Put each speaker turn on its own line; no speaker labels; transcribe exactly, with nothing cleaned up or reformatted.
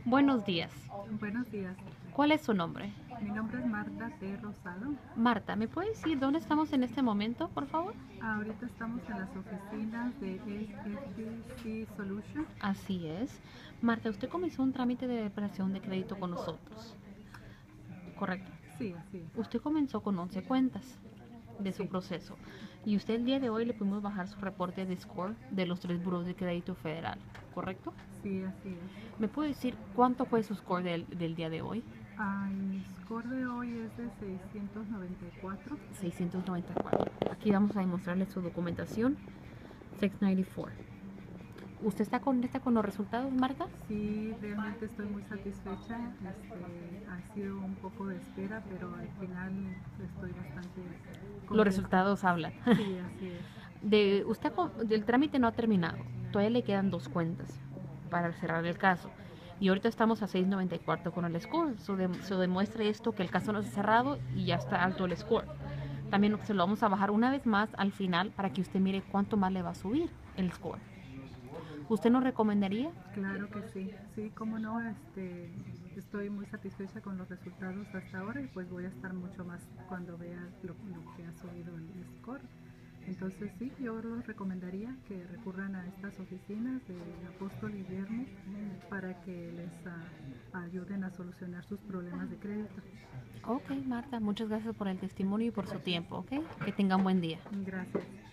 Buenos días.
Buenos días.
¿Cuál es su nombre?
Mi nombre es Marta T. Rosado.
Marta, ¿me puede decir dónde estamos en este momento, por favor?
Ahorita estamos en las oficinas de F D C Solution.
Así es. Marta, usted comenzó un trámite de preparación de crédito con nosotros, ¿correcto?
Sí, así es.
Usted comenzó con once cuentas de su
Sí,
proceso y usted el día de hoy le pudimos bajar su reporte de score de los tres buros de crédito federal, ¿correcto?
sí, así es.
¿Me puede decir cuánto fue su score del, del día de hoy?
Ah, mi score de hoy es de seiscientos noventa y cuatro.
seiscientos noventa y cuatro. Aquí vamos a demostrarle su documentación. seiscientos noventa y cuatro. ¿Usted está contenta con los resultados, Marta?
Sí, realmente estoy muy satisfecha. Este, ha sido un poco de espera, pero al final estoy bastante
Los
contenta.
resultados hablan.
Sí, así es.
De, usted, del trámite no ha terminado. Todavía le quedan dos cuentas para cerrar el caso. Y ahorita estamos a seiscientos noventa y cuatro con el score. Eso de, so demuestra esto que el caso no se ha cerrado y ya está alto el score. También se lo vamos a bajar una vez más al final para que usted mire cuánto más le va a subir el score. ¿Usted nos recomendaría?
Claro que sí, sí, cómo no, este, estoy muy satisfecha con los resultados hasta ahora y pues voy a estar mucho más cuando vea lo, lo que ha subido el score. Entonces sí, yo los recomendaría que recurran a estas oficinas de Apóstol y Viernes para que les uh, ayuden a solucionar sus problemas de crédito.
Ok, Marta, muchas gracias por el testimonio y por su tiempo, ¿ok? Que tenga un buen día.
Gracias.